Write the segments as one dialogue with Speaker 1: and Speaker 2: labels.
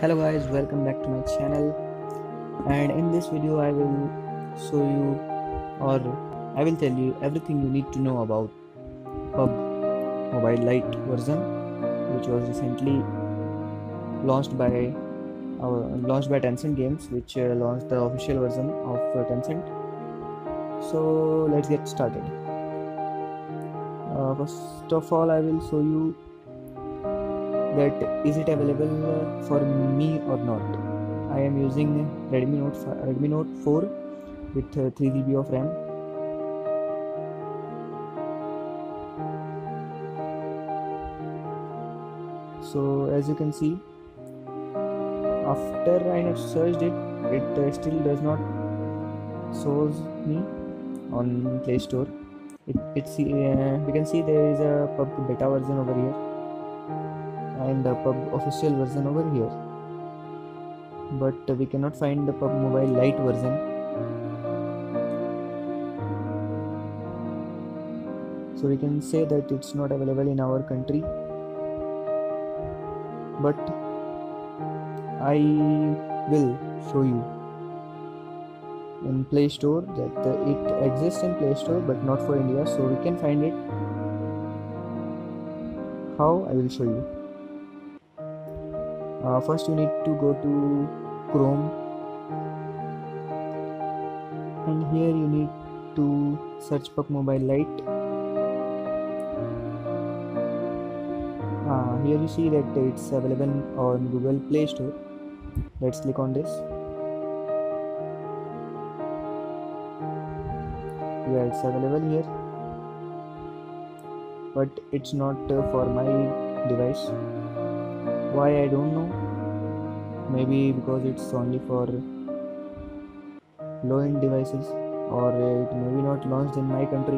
Speaker 1: Hello guys, welcome back to my channel, and in this video I will show you or I will tell you everything you need to know about Pub mobile lite version, which was recently launched by Tencent Games, which launched the official version of Tencent. So let's get started. First of all, I will show you that is it available for me or not. I am using Redmi Note 4 with 3 GB of RAM. So as you can see, after I have searched it, it still does not shows me on Play Store. We can see there is a Pub beta version over here and the Pub official version over here, but we cannot find the Pub mobile lite version. So we can say that it's not available in our country, but I will show you in Play Store that it exists in Play Store but not for India, so we can find it. How? I will show you. First you need to go to Chrome, and here you need to search Pub mobile lite. Here you see that it's available on Google Play Store. Let's click on this. Yeah, it's available here, but it's not for my device. Why, I don't know. Maybe because it's only for low-end devices, or it may be not launched in my country.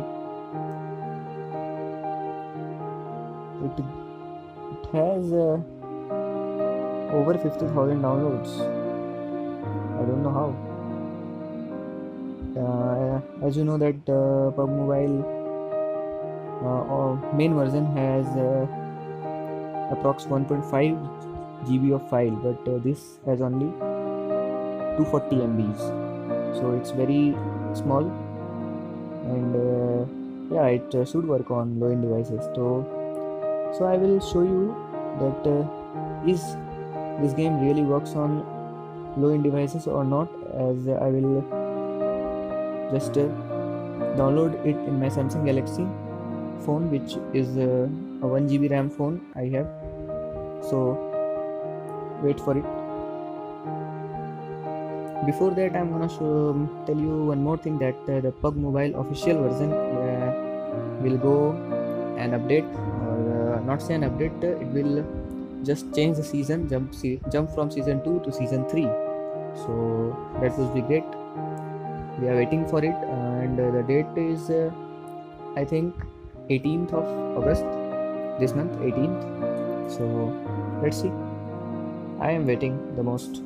Speaker 1: It has over 50,000 downloads. I don't know how. As you know that Pub mobile main version has approx 1.5 GB of file, but this has only 240 MBs, so it's very small, and yeah, it should work on low-end devices. So I will show you that is this game really works on low-end devices or not, as I will just download it in my Samsung Galaxy phone, which is a 1 GB RAM phone I have. So wait for it. Before that, I'm gonna tell you one more thing, that the Pub mobile official version will go an update, or not say an update, it will just change the season, jump from season 2 to season 3. So that would be great. We are waiting for it, and the date is I think 18th of August, this month, 18th. So let's see. I am waiting the most.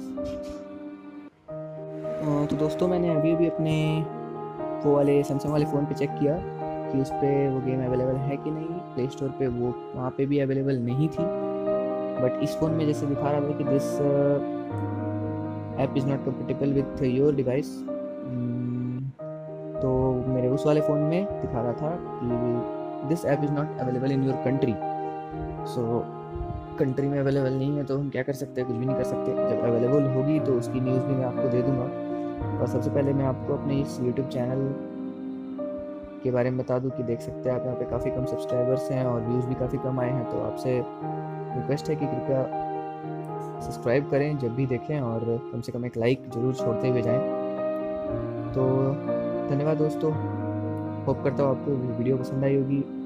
Speaker 1: तो दोस्तों, मैंने अभी अपने वो वाले Samsung वाले phone पे check किया कि उस पर वो गेम अवेलेबल है कि नहीं। प्ले स्टोर पे वो वहाँ पे भी अवेलेबल नहीं थी, बट इस फ़ोन में जैसे दिखा रहा था कि this app is not compatible with your device. तो मेरे उस वाले फ़ोन में दिखा रहा था कि this app is not available in your country. So country में अवेलेबल नहीं है तो हम क्या कर सकते हैं? कुछ भी नहीं कर सकते। जब अवेलेबल होगी तो उसकी न्यूज़ भी मैं आपको दे दूंगा। और सबसे पहले मैं आपको अपने इस यूट्यूब चैनल के बारे में बता दूं कि देख सकते हैं आप, यहाँ पे काफ़ी कम सब्सक्राइबर्स हैं और व्यूज़ भी काफ़ी कम आए हैं। तो आपसे रिक्वेस्ट है कि कृपया सब्सक्राइब करें जब भी देखें, और कम से कम एक लाइक ज़रूर छोड़ते हुए जाएँ। तो धन्यवाद दोस्तों, होप करता हूँ आपको वीडियो पसंद आई होगी।